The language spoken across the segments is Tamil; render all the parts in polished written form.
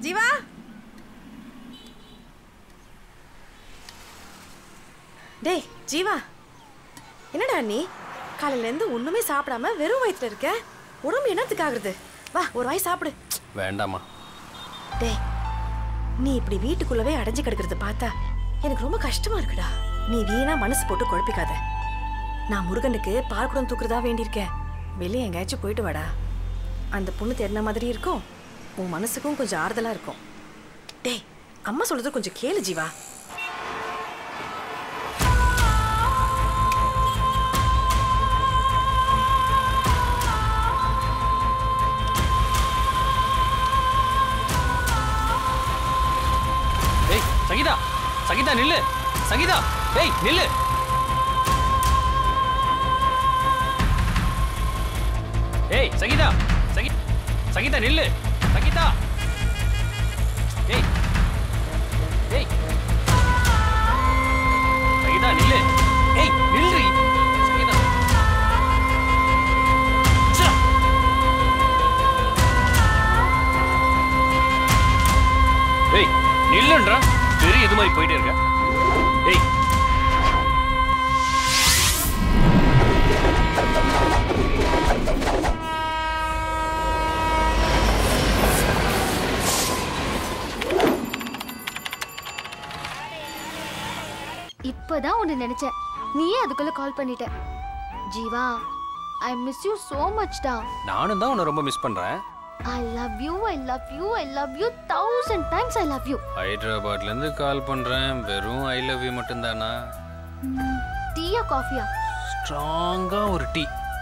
ஜீவா டேய் ஜீவா என்னடா நீ காலையில இருந்து ஒண்ணுமே சாப்பிடாம வெறும் வயித்துல இருக்க உடம்பு என்னத்துக்கு ஆகுறது வா ஒரு வாய் சாப்பிடு வேண்டாமா டேய் நீ இப்படி வீட்டுக்குள்ளவே அடைஞ்சு கிடக்குறது பார்த்தா எனக்கு ரொம்ப கஷ்டமா இருக்குடா நீ வீணா மனசு போட்டு குழப்பிக்காத நான் முருகனுக்கு பால் குடம் தூக்குறதா வேண்டியிருக்கேன் வெளியே எங்கேயாச்சும் போயிட்டு வாடா அந்த பொண்ணு தெரின மாதிரி இருக்கும் உன் மனசுக்கும் கொஞ்சம் ஆறுதலா இருக்கும் டேய் அம்மா சொல்றது கொஞ்சம் கேளு ஜீவா சங்கீதா சங்கீதா நில்லு சங்கீதா டேய் நில்லு ஏய் சங்கீதா சங்கீதா நில்லு சங்கீதா ஏய் ஏய் சங்கீதா நில்லு ஏய் நில்றி சங்கீதா ஏய் நில்லுன்றா பெரிய இது மாதிரி போயிட்டே இருக்க ஏய் இப்பதான் உன்னை நினைச்சேன் நீயே அதுக்குள்ள கால் பண்ணிட்ட Jeeva I miss you so much டா நானும் தான் உன்னை ரொம்ப மிஸ் பண்றேன் I love you I love you I love you 1000 times I love you ஹைதராபாத்ல இருந்து கால் பண்றேன் வெறும் ஐ லவ் யூ மட்டும் தானா டீயா காஃபியா ஸ்ட்ராங்கா ஒரு டீ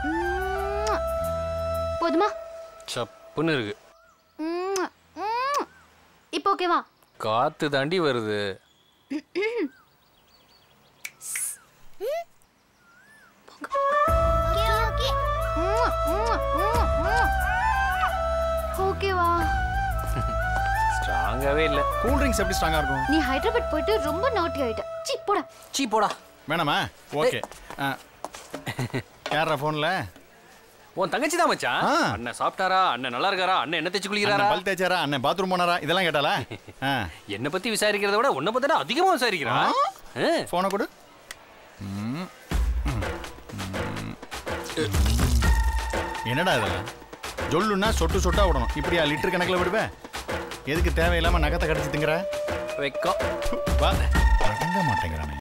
போதுமா சப்புன்னு இருக்கு இப்போ ஓகேவா காத்து தாண்டி வருது ஓகேவா ஸ்ட்ராங்காவே இல்ல கூல் ட்ரிங்க்ஸ் எப்படி ஸ்ட்ராங்கா இருக்கும் நீ ஹைதராபாத் போயிட்டு ரொம்ப நாட்டி ஆயிட்ட சீ போடா வேணாமா ஓகே யாரா போன்ல உன் தங்கச்சி தான் மச்சான் அண்ணன் சாப்பிட்டாரா அண்ணன் நல்லா இருக்காரா அண்ணன் என்ன தேய்ச்சி குளிக்கிறாரா பல் தேய்ச்சாரா அண்ணன் பாத்ரூம் போனாரா இதெல்லாம் கேட்டாளா என்ன பத்தி விசாரிக்கிறத விட உன்னை பத்தி அதிகமா விசாரிக்கிறா போனை கொடு என்னடா இதெல்லாம் ஜொல்லுன்னா சொட்டு சொட்டா விடணும் இப்படியா லிட்டர் கணக்கில் விடுவேன் எதுக்கு தேவையில்லாம நகத்தை கடிச்சு திங்கிற வெக்கம் வா அடங்க மாட்டேங்கிறானே